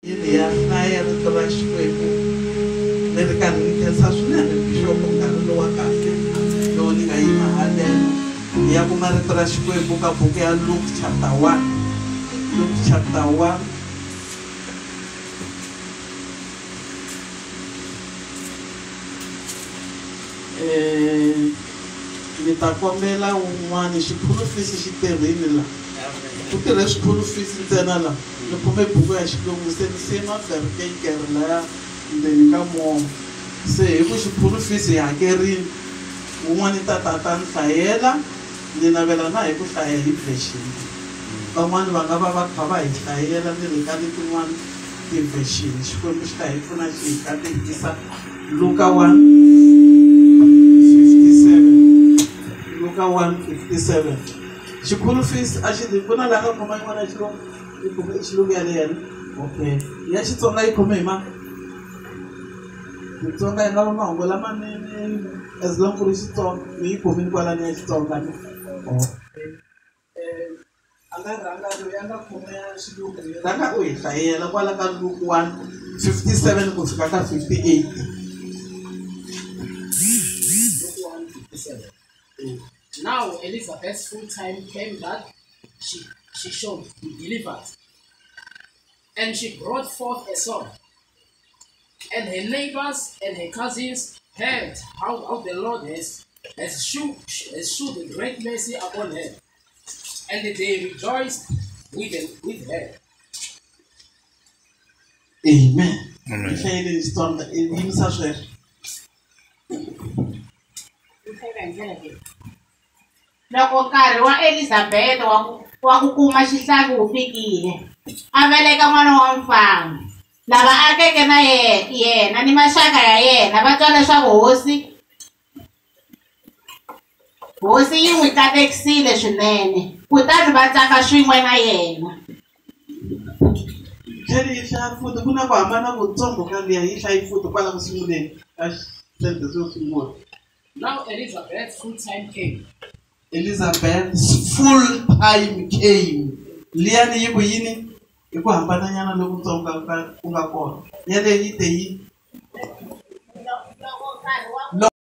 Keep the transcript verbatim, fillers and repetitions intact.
Ele é na era do trabalho ele kan intensa swinene bishop nkarhi lowu wa kahle lowu ni nga yima haleno ya kuma rito ra Xikwembu ka buku ya Luke chapter one. Luke chapter one eh ni ta kombela un'wana xiphurofisi xi tirhile la ku tirhe xiphurofisi ntsena la ni kume buku ya Xilungu se ni siye maferekekere laya ndzeni ka movha se hi ku xiphurofisi hi hakerile un'wana ta tata ni hlayela ni navela na hi ku hlaya hi version van'wana va nga va va kha va hi hlayela ni ri ka ni tin'wana ti-version Xikwembu xi ta hi pfuna xi hi katekisa Luka one fifty-seven Luka one fifty-seven xiphurofisi a xi ku na laha ka khoma yin'wana ya Xilungu yi khome Xilungu ya le yena okay ya Xitsonga yi khome hi ma Xitsonga yi nga va mahungu lamanene as long ku ri Xitsonga mi yi khomini kwalani ya Xitsonga ni a nga rhanga loyi a nga khome ya Xilungu rhanga u hi hlayela kwala ka Luke one fifty-seven ku fika ka fifty-eight. Now Elizabeth's full time came that she she should be delivered, and she brought forth a son. And her neighbors and her cousins heard how, how the Lord has has shewed has shewed a great mercy upon her, and they rejoiced with them, with her. Amen. Amen. Loko nkarhi wa Elizabeth wa wa ku kuma xihlangi wu fikile a veleka n'wana wa mfana lava akeke na yena ni maxaka ya yena va twa leswaku hosi hosi yi n'wi katekisile swinene kutani va tsaka swin'we na yena. Kheri yi hlaya futhi ku na ku hambana kutsongo ka liya yi hlayi futhi kwala ku sunguleni ka sentence yo sungula. Now Elizabeth's full time came. Elizabeth's full time came. Liya ni yi ku yini hi ku hambana nyana lokutsongo ku nga kona yaleyi yi te yi